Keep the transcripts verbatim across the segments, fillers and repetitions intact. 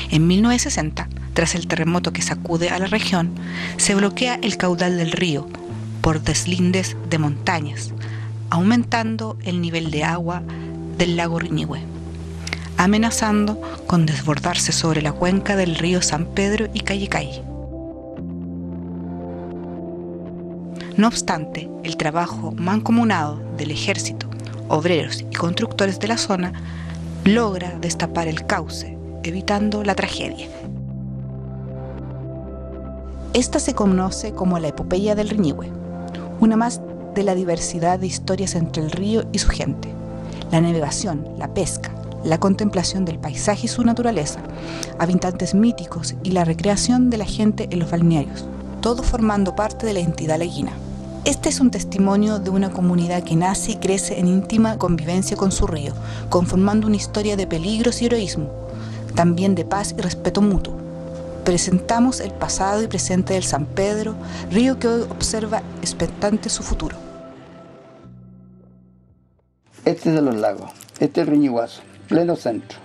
En mil novecientos sesenta, tras el terremoto que sacude a la región, se bloquea el caudal del río por deslindes de montañas, aumentando el nivel de agua del lago Riñihue, amenazando con desbordarse sobre la cuenca del río San Pedro y Callicay. No obstante, el trabajo mancomunado del ejército, obreros y constructores de la zona logra destapar el cauce, evitando la tragedia. Esta se conoce como la epopeya del Riñihue, una más de la diversidad de historias entre el río y su gente. La navegación, la pesca, la contemplación del paisaje y su naturaleza, habitantes míticos y la recreación de la gente en los balnearios, todo formando parte de la entidad laguina. Este es un testimonio de una comunidad que nace y crece en íntima convivencia con su río, conformando una historia de peligros y heroísmo, también de paz y respeto mutuo. Presentamos el pasado y presente del San Pedro, río que hoy observa expectante su futuro. Este es de los lagos, este es Riñihuazo, pleno centro.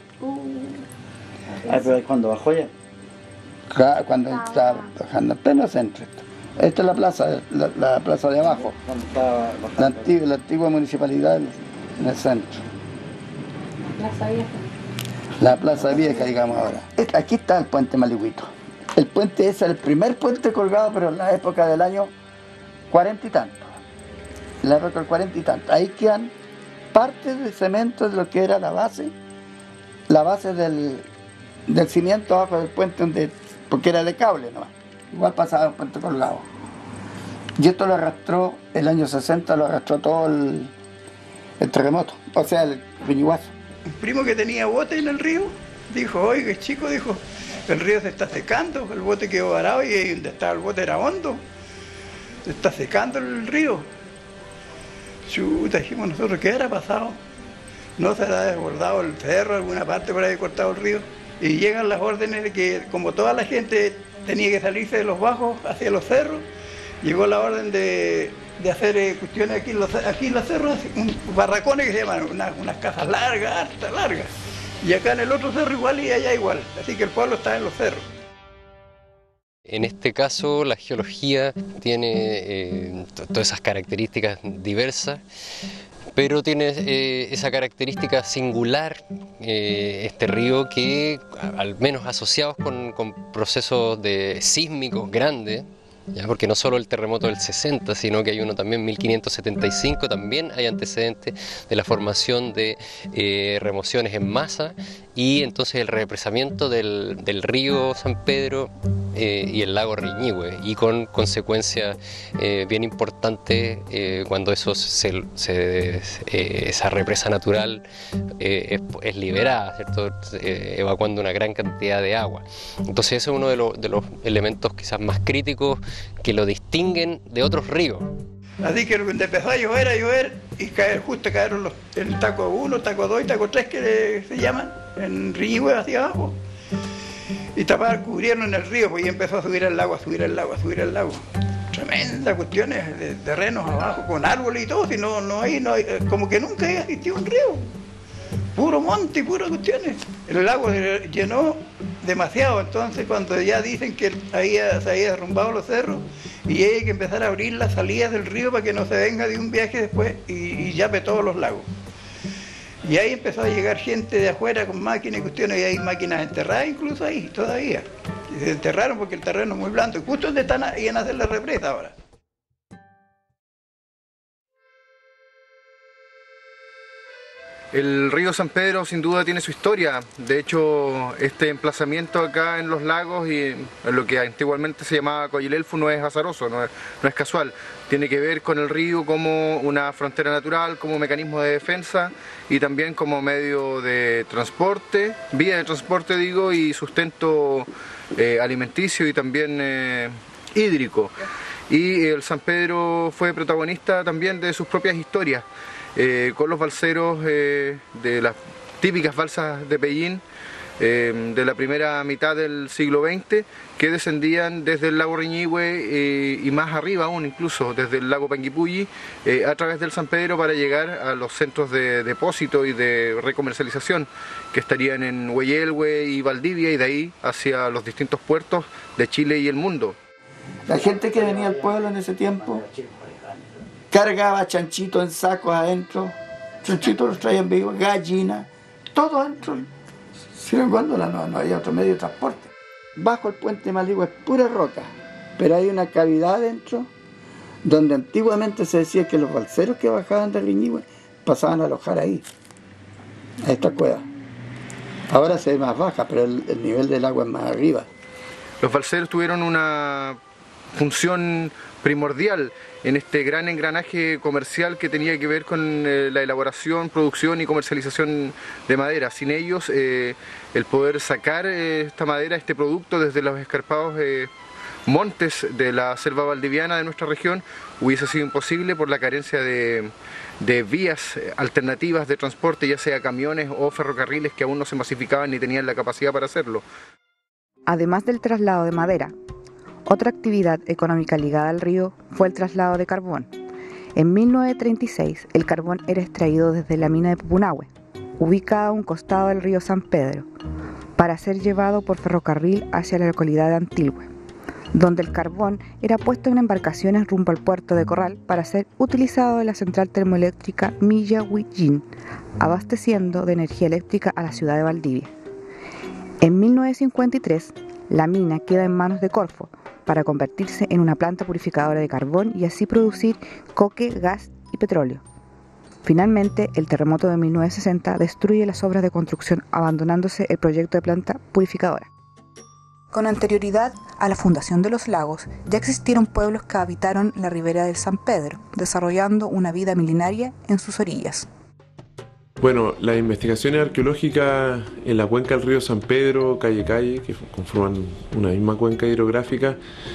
Ah, pero cuando bajó ya. Cuando está bajando, pleno centro. Esta es la plaza, la, la plaza de abajo, la antigua, la antigua municipalidad en el centro. Plaza Vieja. La plaza vieja, digamos ahora. Aquí está el puente Maligüito. El puente ese es el primer puente colgado, pero en la época del año cuarenta y tanto. En la época del cuarenta y tanto. Ahí quedan partes de cemento de lo que era la base, la base del, del cimiento abajo del puente, donde, porque era de cable nomás. Igual pasaba un puente colgado. Y esto lo arrastró, el año sesenta lo arrastró todo el, el terremoto, o sea, el Riñihuazo. Un primo que tenía bote en el río, dijo, oiga, chico, dijo, el río se está secando, el bote quedó varado y ahí donde estaba el bote era hondo. Se está secando el río. Chuta, dijimos nosotros, ¿qué habrá pasado? No se habrá desbordado el cerro, alguna parte por ahí cortado el río. Y llegan las órdenes de que, como toda la gente tenía que salirse de los bajos hacia los cerros, llegó la orden de, de hacer eh, cuestiones aquí en, los, aquí en los cerros, un, barracones que se llaman, una, unas casas largas, hartas, largas. Y acá en el otro cerro igual y allá igual. Así que el pueblo está en los cerros. En este caso la geología tiene eh, todas esas características diversas, pero tiene eh, esa característica singular, eh, este río que, al menos asociados con, con procesos de sísmicos grandes, ¿ya? Porque no solo el terremoto del sesenta, sino que hay uno también en mil quinientos setenta y cinco, también hay antecedentes de la formación de eh, remociones en masa y entonces el represamiento del, del río San Pedro eh, y el lago Riñihue, y con consecuencias eh, bien importantes eh, cuando eso se, se, eh, esa represa natural eh, es, es liberada, ¿cierto? Eh, evacuando una gran cantidad de agua. Entonces ese es uno de, lo, de los elementos quizás más críticos que lo distinguen de otros ríos. Así que cuando empezó a llover, a llover, y caer, justo cayeron los, el taco uno, taco dos y taco tres que le, se llaman, en Riñihue hacia abajo. Y taparon, cubrieron en el río, pues y empezó a subir el lago, a subir el lago, a subir el lago. Tremendas cuestiones de terrenos abajo, con árboles y todo, si no, no hay, no hay, como que nunca había existido un río. Puro monte y puras cuestiones. El lago se llenó demasiado, entonces cuando ya dicen que ahí se había derrumbado los cerros y hay que empezar a abrir las salidas del río para que no se venga de un viaje después y, y llape todos los lagos. Y ahí empezó a llegar gente de afuera con máquinas y cuestiones, y hay máquinas enterradas incluso ahí, todavía. Y se enterraron porque el terreno es muy blando, y justo donde están ahí en hacer la represa ahora. El río San Pedro sin duda tiene su historia. De hecho, este emplazamiento acá en los lagos y en lo que antiguamente se llamaba Coyilelfu no es azaroso, no es, no es casual. Tiene que ver con el río como una frontera natural, como mecanismo de defensa y también como medio de transporte, vía de transporte digo, y sustento eh, alimenticio y también eh, hídrico. Y el San Pedro fue protagonista también de sus propias historias. Eh, con los balseros eh, de las típicas balsas de Pellín, eh, de la primera mitad del siglo veinte que descendían desde el lago Riñihue eh, y más arriba aún, incluso desde el lago Panguipulli, eh, a través del San Pedro para llegar a los centros de depósito y de recomercialización que estarían en Hueyelhue y Valdivia, y de ahí hacia los distintos puertos de Chile y el mundo. La gente que venía al pueblo en ese tiempo cargaba chanchitos en sacos adentro, chanchitos los traían vivos, gallinas, todo adentro. Sin embargo, no, no había otro medio de transporte. Bajo el puente Maligüe es pura roca, pero hay una cavidad adentro donde antiguamente se decía que los balseros que bajaban de Riñihue pasaban a alojar ahí, a esta cueva. Ahora se ve más baja, pero el, el nivel del agua es más arriba. Los balseros tuvieron una función primordial en este gran engranaje comercial que tenía que ver con eh, la elaboración, producción y comercialización de madera. Sin ellos, eh, el poder sacar eh, esta madera, este producto desde los escarpados eh, montes de la selva valdiviana de nuestra región, hubiese sido imposible por la carencia de, de vías alternativas de transporte, ya sea camiones o ferrocarriles que aún no se masificaban ni tenían la capacidad para hacerlo. Además del traslado de madera, otra actividad económica ligada al río fue el traslado de carbón. En mil novecientos treinta y seis, el carbón era extraído desde la mina de Pupunahue, ubicada a un costado del río San Pedro, para ser llevado por ferrocarril hacia la localidad de Antilhue, donde el carbón era puesto en embarcaciones rumbo al puerto de Corral para ser utilizado en la central termoeléctrica Millahuillín, abasteciendo de energía eléctrica a la ciudad de Valdivia. En mil novecientos cincuenta y tres, la mina queda en manos de Corfo para convertirse en una planta purificadora de carbón y así producir coque, gas y petróleo. Finalmente, el terremoto de mil novecientos sesenta destruye las obras de construcción, abandonándose el proyecto de planta purificadora. Con anterioridad a la fundación de los lagos, ya existieron pueblos que habitaron la ribera del San Pedro, desarrollando una vida milenaria en sus orillas. Bueno, las investigaciones arqueológicas en la cuenca del río San Pedro, Calle Calle, que conforman una misma cuenca hidrográfica,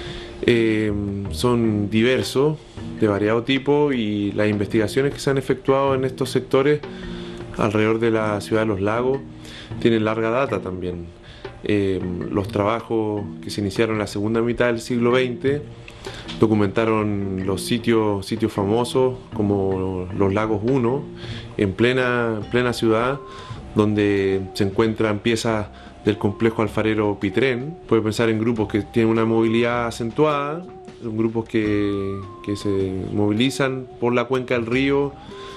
eh, son diversos, de variado tipo, y las investigaciones que se han efectuado en estos sectores alrededor de la ciudad de Los Lagos tienen larga data también. Eh, los trabajos que se iniciaron en la segunda mitad del siglo veinte documentaron los sitios, sitios famosos como Los Lagos uno, en plena, plena ciudad, donde se encuentran piezas del complejo alfarero Pitrén. Puede pensar en grupos que tienen una movilidad acentuada, son grupos que, que se movilizan por la cuenca del río,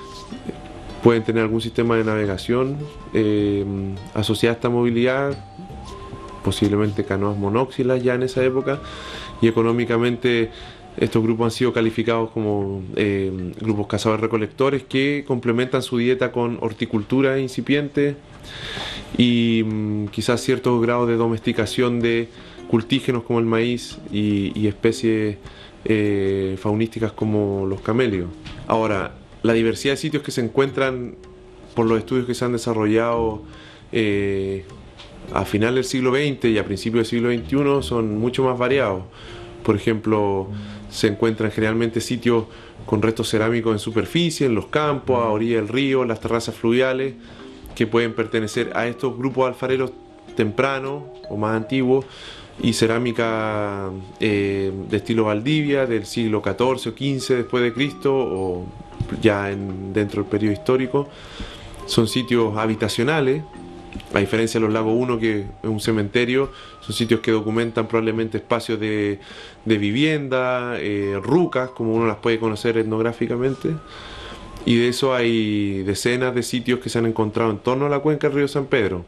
pueden tener algún sistema de navegación eh, asociado a esta movilidad, posiblemente canoas monóxilas ya en esa época, y económicamente estos grupos han sido calificados como eh, grupos cazadores-recolectores que complementan su dieta con horticultura incipiente y mm, quizás ciertos grados de domesticación de cultígenos como el maíz y, y especies eh, faunísticas como los camelios. Ahora, la diversidad de sitios que se encuentran por los estudios que se han desarrollado eh, a final del siglo veinte y a principios del siglo veintiuno son mucho más variados. Por ejemplo, se encuentran generalmente sitios con restos cerámicos en superficie, en los campos, a orilla del río, las terrazas fluviales, que pueden pertenecer a estos grupos alfareros tempranos o más antiguos, y cerámica eh, de estilo Valdivia del siglo catorce o quince después de Cristo, o ya en, dentro del periodo histórico. Son sitios habitacionales, a diferencia de Los Lagos uno, que es un cementerio. Son sitios que documentan probablemente espacios de, de vivienda, eh, rucas, como uno las puede conocer etnográficamente. Y de eso hay decenas de sitios que se han encontrado en torno a la cuenca del río San Pedro.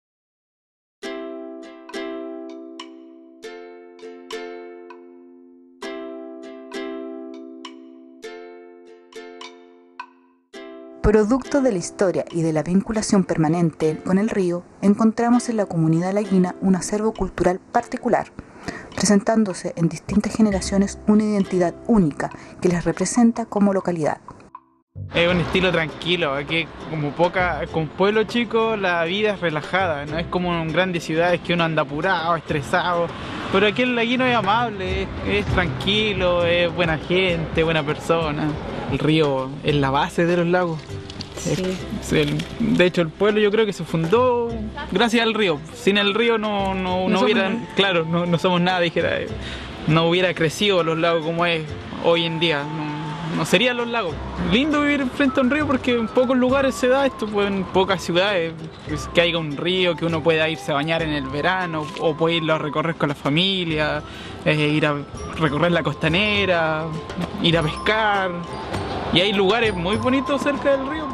Producto de la historia y de la vinculación permanente con el río, encontramos en la comunidad laguina un acervo cultural particular, presentándose en distintas generaciones una identidad única que les representa como localidad. Es un estilo tranquilo, aquí como poca, con pueblo chico la vida es relajada, no es como en grandes ciudades que uno anda apurado, estresado, pero aquí el laguino es amable, es, es tranquilo, es buena gente, buena persona. El río es la base de los lagos, Sí. El- de hecho, el pueblo yo creo que se fundó gracias al río. Sin el río no, no, no, No hubiera, somos nada. claro, no, no somos nada, dijera. No hubiera crecido los lagos como es hoy en día. No, no serían los lagos. Lindo vivir frente a un río porque en pocos lugares se da esto, pues en pocas ciudades, pues, que haya un río, que uno pueda irse a bañar en el verano o puede irlo a recorrer con la familia, eh, ir a recorrer la costanera, ir a pescar. Y hay lugares muy bonitos cerca del río.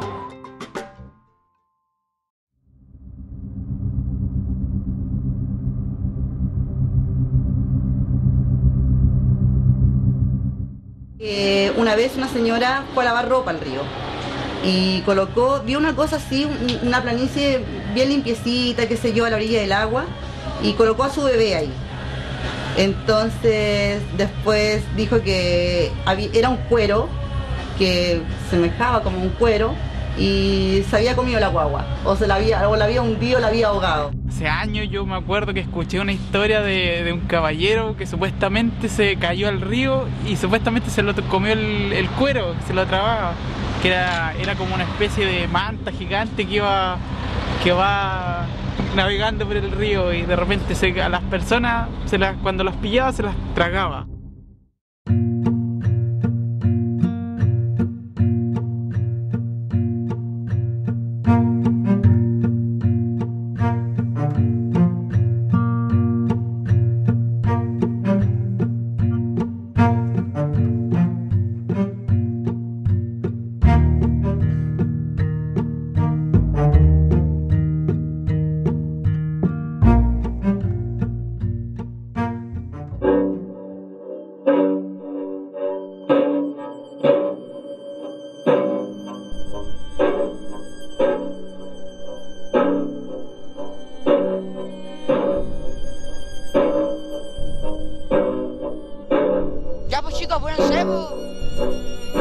Eh, una vez una señora fue a lavar ropa al río y colocó, vio una cosa así, un- una planicie bien limpiecita, qué sé yo, a la orilla del agua, y colocó a su bebé ahí. Entonces después dijo que había- era un cuero que semejaba como un cuero y se había comido la guagua, o se la había, o la había hundido, la había ahogado. Hace años yo me acuerdo que escuché una historia de, de un caballero que supuestamente se cayó al río y supuestamente se lo comió el, el cuero, se lo tragaba, que era, era como una especie de manta gigante que iba que va navegando por el río y de repente se, a las personas se las, cuando las pillaba se las tragaba. Ya pues chicos, apúrense, pues.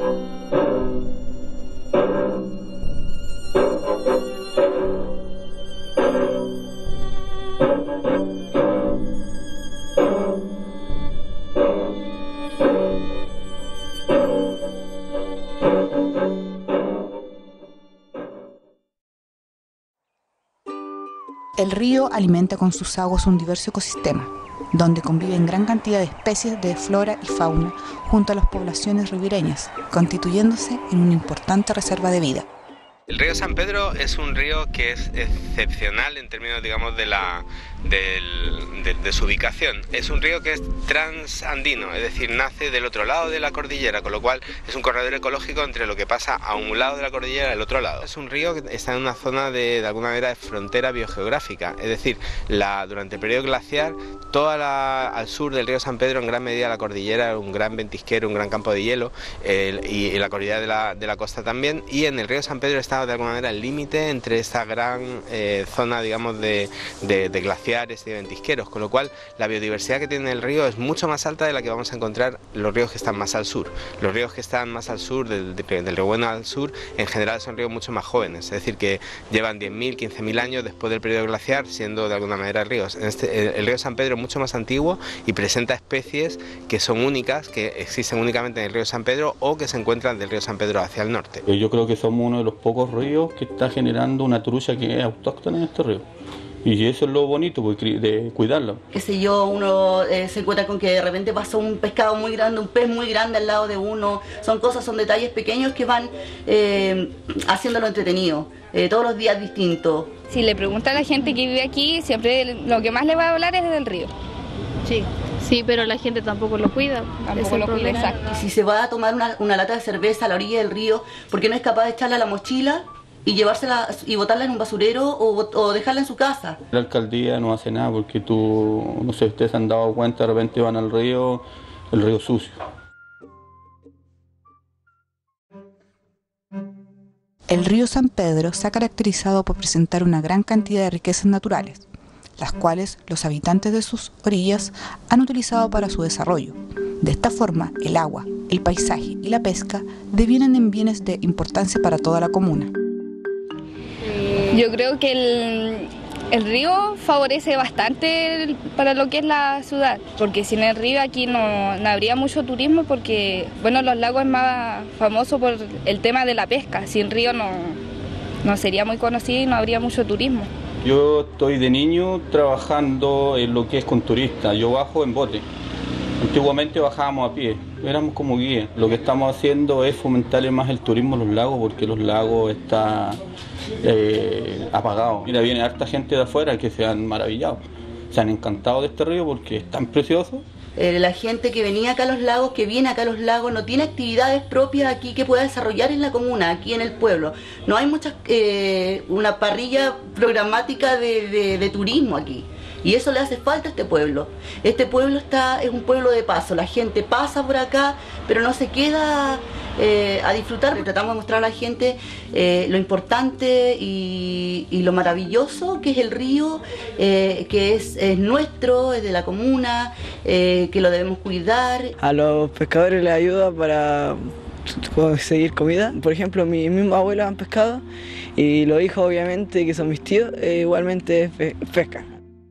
El río alimenta con sus aguas un diverso ecosistema, donde conviven gran cantidad de especies de flora y fauna junto a las poblaciones ribereñas, constituyéndose en una importante reserva de vida. El río San Pedro es un río que es excepcional en términos, digamos, de, la, del, de, de su ubicación. Es un río que es transandino, es decir, nace del otro lado de la cordillera, con lo cual es un corredor ecológico entre lo que pasa a un lado de la cordillera y al otro lado. Es un río que está en una zona de, de alguna manera de frontera biogeográfica, es decir, la, durante el periodo glaciar, toda la, al sur del río San Pedro, en gran medida la cordillera, un gran ventisquero, un gran campo de hielo, el, y, y la cordillera de la, de la costa también, y en el río San Pedro está de alguna manera el límite entre esta gran eh, zona, digamos, de, de, de glaciares y de ventisqueros, con lo cual la biodiversidad que tiene el río es mucho más alta de la que vamos a encontrar los ríos que están más al sur. Los ríos que están más al sur, del, del río Bueno al sur, en general son ríos mucho más jóvenes, es decir, que llevan diez mil, quince mil años después del periodo glaciar siendo de alguna manera ríos. En este, el, el río San Pedro es mucho más antiguo y presenta especies que son únicas, que existen únicamente en el río San Pedro o que se encuentran del río San Pedro hacia el norte. Yo creo que somos uno de los pocos ríos que está generando una trucha que es autóctona en este río. Y eso es lo bonito, pues, de cuidarlo. Qué sé yo, uno eh, se encuentra con que de repente pasa un pescado muy grande, un pez muy grande al lado de uno. Son cosas, son detalles pequeños que van eh, haciéndolo entretenido. Eh, todos los días distintos. Si le pregunta a la gente que vive aquí, siempre lo que más le va a hablar es del río. Sí, sí, pero la gente tampoco lo cuida. Tampoco lo cuida, exacto. Y si se va a tomar una, una lata de cerveza a la orilla del río, ¿por qué no es capaz de echarla a la mochila y llevársela y botarla en un basurero o, o dejarla en su casa? La alcaldía no hace nada porque tú, no sé, ustedes se han dado cuenta, de repente van al río, el río sucio. El río San Pedro se ha caracterizado por presentar una gran cantidad de riquezas naturales, las cuales los habitantes de sus orillas han utilizado para su desarrollo. De esta forma, el agua, el paisaje y la pesca devienen en bienes de importancia para toda la comuna. Yo creo que el, El río favorece bastante para lo que es la ciudad, porque sin el río aquí no, no habría mucho turismo, porque bueno, los lagos es más famoso por el tema de la pesca. Sin río no, no sería muy conocido y no habría mucho turismo. Yo estoy de niño trabajando en lo que es con turistas, yo bajo en bote. Antiguamente bajábamos a pie, éramos como guías. Lo que estamos haciendo es fomentarle más el turismo a los lagos, porque los lagos están eh, apagados. Mira, viene harta gente de afuera que se han maravillado, se han encantado de este río porque es tan precioso. Eh, la gente que venía acá a los lagos, que viene acá a los lagos, no tiene actividades propias aquí que pueda desarrollar en la comuna, aquí en el pueblo. No hay muchas, eh, una parrilla programática de, de, de turismo aquí. Y eso le hace falta a este pueblo. Este pueblo está, es un pueblo de paso, la gente pasa por acá, pero no se queda eh, a disfrutar. Tratamos de mostrar a la gente eh, lo importante y, y lo maravilloso que es el río, eh, que es, es nuestro, es de la comuna, eh, que lo debemos cuidar. A los pescadores les ayuda para conseguir comida. Por ejemplo, mis mismos abuelos han pescado y los hijos, obviamente, que son mis tíos, eh, igualmente pescan.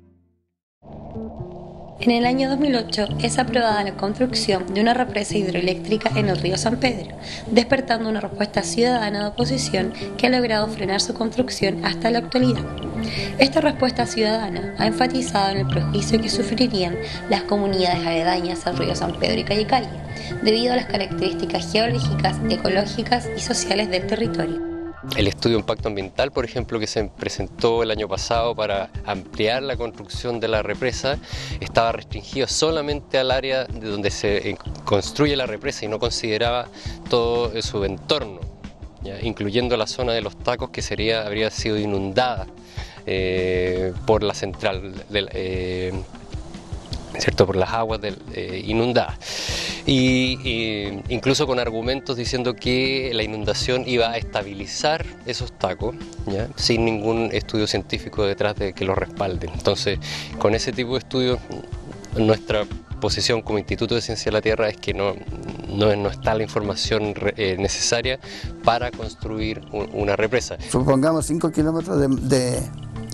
En el año dos mil ocho es aprobada la construcción de una represa hidroeléctrica en el río San Pedro, despertando una respuesta ciudadana de oposición que ha logrado frenar su construcción hasta la actualidad. Esta respuesta ciudadana ha enfatizado en el perjuicio que sufrirían las comunidades aledañas al río San Pedro y Calle Calle, debido a las características geológicas, ecológicas y sociales del territorio. El estudio de impacto ambiental, por ejemplo, que se presentó el año pasado para ampliar la construcción de la represa, estaba restringido solamente al área de donde se construye la represa y no consideraba todo su entorno, ¿ya? Incluyendo la zona de los tacos que sería, habría sido inundada eh, por la central del, eh, ¿cierto? Por las aguas del, eh, inundadas. Y, y incluso con argumentos diciendo que la inundación iba a estabilizar esos tacos, ¿ya? Sin ningún estudio científico detrás de que lo respalden. Entonces, con ese tipo de estudios, nuestra posición como Instituto de Ciencia de la Tierra es que no, no, no está la información eh, necesaria para construir un, una represa. Supongamos cinco kilómetros de, de,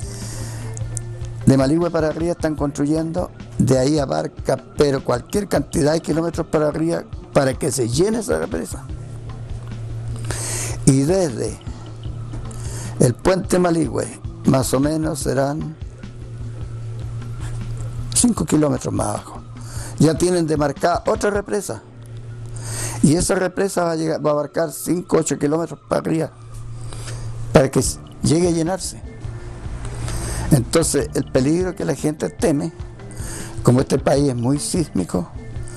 de Maligüe para arriba están construyendo. De ahí abarca, pero cualquier cantidad de kilómetros para arriba para que se llene esa represa. Y desde el puente Maligüe, más o menos serán cinco kilómetros más abajo. Ya tienen demarcada otra represa. Y esa represa va a, llegar, va a abarcar cinco a ocho kilómetros para arriba, para que llegue a llenarse. Entonces, el peligro que la gente teme, como este país es muy sísmico,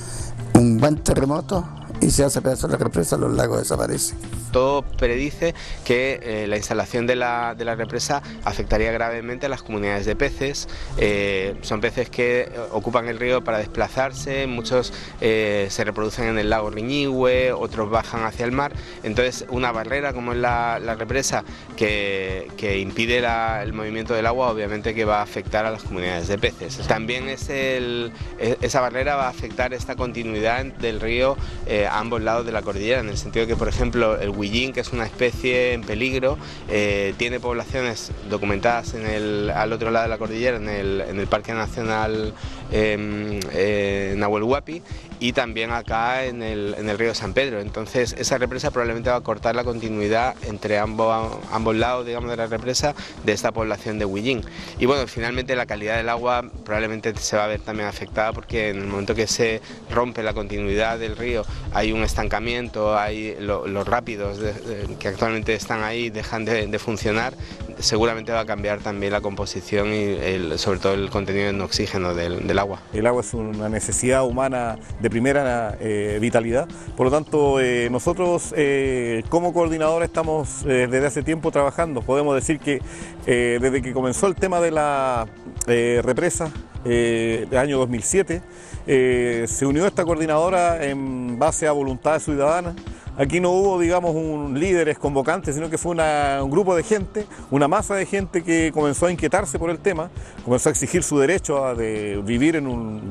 un buen terremoto y se hace pedazo de la represa, los lagos desaparecen. Todo predice que eh, la instalación de la, de la represa afectaría gravemente a las comunidades de peces. Eh, son peces que ocupan el río para desplazarse, muchos eh, se reproducen en el lago Riñihue, otros bajan hacia el mar. Entonces, una barrera como es la, la represa que, que impide la, el movimiento del agua, obviamente que va a afectar a las comunidades de peces. También es el, esa barrera va a afectar esta continuidad del río eh, a ambos lados de la cordillera, en el sentido que, por ejemplo, el Huillín, que es una especie en peligro, eh, tiene poblaciones documentadas en el, al otro lado de la cordillera, en el, en el Parque Nacional eh, eh, Nahuel Huapi, y también acá en el, en el río San Pedro. Entonces, esa represa probablemente va a cortar la continuidad entre ambos, ambos lados, digamos, de la represa de esta población de Huillín. Y bueno, finalmente la calidad del agua probablemente se va a ver también afectada, porque en el momento que se rompe la continuidad del río hay un estancamiento, hay lo, los rápidos de, de, que actualmente están ahí dejan de, de funcionar. Seguramente va a cambiar también la composición y el, sobre todo el contenido en oxígeno del, del agua. El agua es una necesidad humana de primera eh, vitalidad, por lo tanto eh, nosotros eh, como coordinadora estamos eh, desde hace tiempo trabajando. Podemos decir que eh, desde que comenzó el tema de la eh, represa, eh, el año dos mil siete, eh, se unió esta coordinadora en base a voluntades ciudadanas. Aquí no hubo, digamos, un líderes convocantes, sino que fue una, un grupo de gente, una masa de gente que comenzó a inquietarse por el tema, comenzó a exigir su derecho a de vivir en un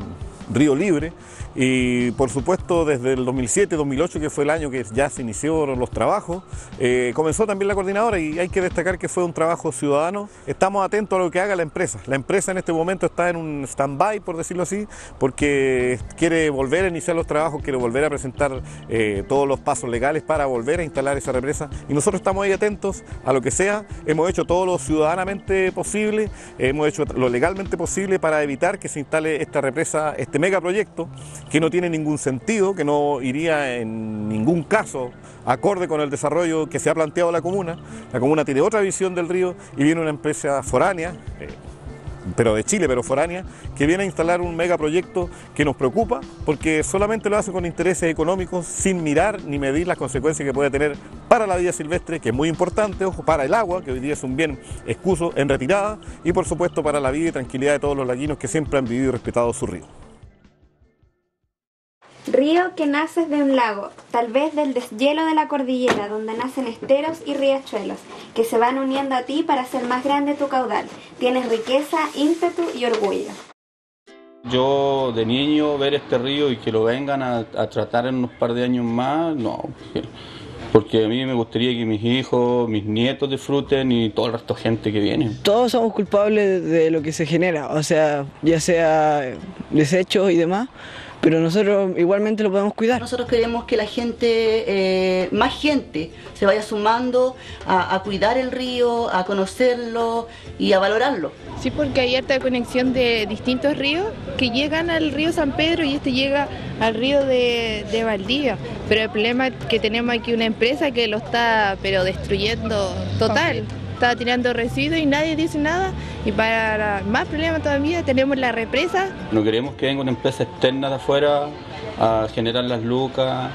río libre. Y por supuesto desde el dos mil siete, dos mil ocho, que fue el año que ya se inició los trabajos, eh, comenzó también la coordinadora y hay que destacar que fue un trabajo ciudadano. Estamos atentos a lo que haga la empresa. La empresa en este momento está en un stand-by, por decirlo así, porque quiere volver a iniciar los trabajos, quiere volver a presentar eh, todos los pasos legales para volver a instalar esa represa y nosotros estamos ahí atentos a lo que sea. Hemos hecho todo lo ciudadanamente posible, hemos hecho lo legalmente posible para evitar que se instale esta represa, este megaproyecto, que no tiene ningún sentido, que no iría en ningún caso acorde con el desarrollo que se ha planteado la comuna. La comuna tiene otra visión del río y viene una empresa foránea, eh, pero de Chile, pero foránea, que viene a instalar un megaproyecto que nos preocupa porque solamente lo hace con intereses económicos sin mirar ni medir las consecuencias que puede tener para la vida silvestre, que es muy importante, ojo, para el agua, que hoy día es un bien escuso en retirada, y por supuesto para la vida y tranquilidad de todos los laguinos que siempre han vivido y respetado su río. Río que naces de un lago, tal vez del deshielo de la cordillera, donde nacen esteros y riachuelos, que se van uniendo a ti para hacer más grande tu caudal. Tienes riqueza, ímpetu y orgullo. Yo de niño ver este río y que lo vengan a, a tratar en unos par de años más, no, porque, porque a mí me gustaría que mis hijos, mis nietos disfruten y todo el resto de gente que viene. Todos somos culpables de lo que se genera, o sea, ya sea desechos y demás, pero nosotros igualmente lo podemos cuidar. Nosotros queremos que la gente, eh, más gente, se vaya sumando a, a cuidar el río, a conocerlo y a valorarlo. Sí, porque hay harta conexión de distintos ríos que llegan al río San Pedro y este llega al río de, de Valdivia. Pero el problema es que tenemos aquí una empresa que lo está pero destruyendo total. Está tirando residuos y nadie dice nada, y para más problemas todavía tenemos la represa. No queremos que venga una empresa externa de afuera a generar las lucas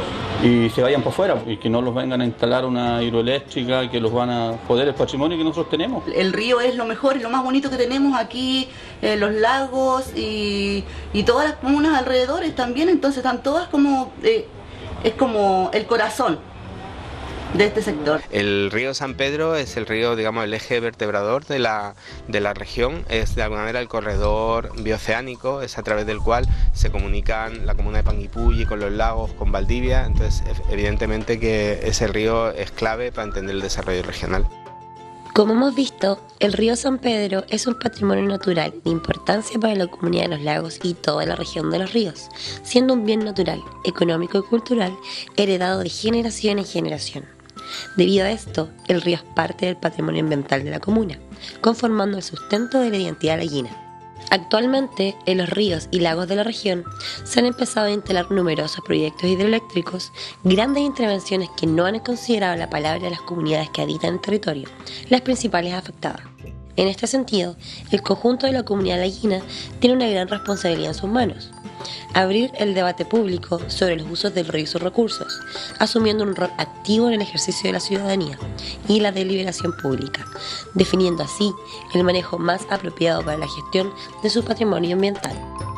y se vayan para afuera y que no los vengan a instalar una hidroeléctrica que los van a joder el patrimonio que nosotros tenemos. El río es lo mejor, es lo más bonito que tenemos aquí, eh, los lagos y, y todas las comunas alrededores también, entonces están todas como, eh, es como el corazón de este sector. El río San Pedro es el río, digamos, el eje vertebrador de la, de la región, es de alguna manera el corredor bioceánico, es a través del cual se comunican la comuna de Panguipulli con los lagos, con Valdivia, entonces evidentemente que ese río es clave para entender el desarrollo regional. Como hemos visto, el río San Pedro es un patrimonio natural de importancia para la comunidad de los lagos y toda la región de los ríos, siendo un bien natural, económico y cultural heredado de generación en generación. Debido a esto, el río es parte del patrimonio ambiental de la comuna, conformando el sustento de la identidad laguina. Actualmente, en los ríos y lagos de la región se han empezado a instalar numerosos proyectos hidroeléctricos, grandes intervenciones que no han considerado la palabra de las comunidades que habitan el territorio, las principales afectadas. En este sentido, el conjunto de la comunidad laguina tiene una gran responsabilidad en sus manos: abrir el debate público sobre los usos del río y sus recursos, asumiendo un rol activo en el ejercicio de la ciudadanía y la deliberación pública, definiendo así el manejo más apropiado para la gestión de su patrimonio ambiental.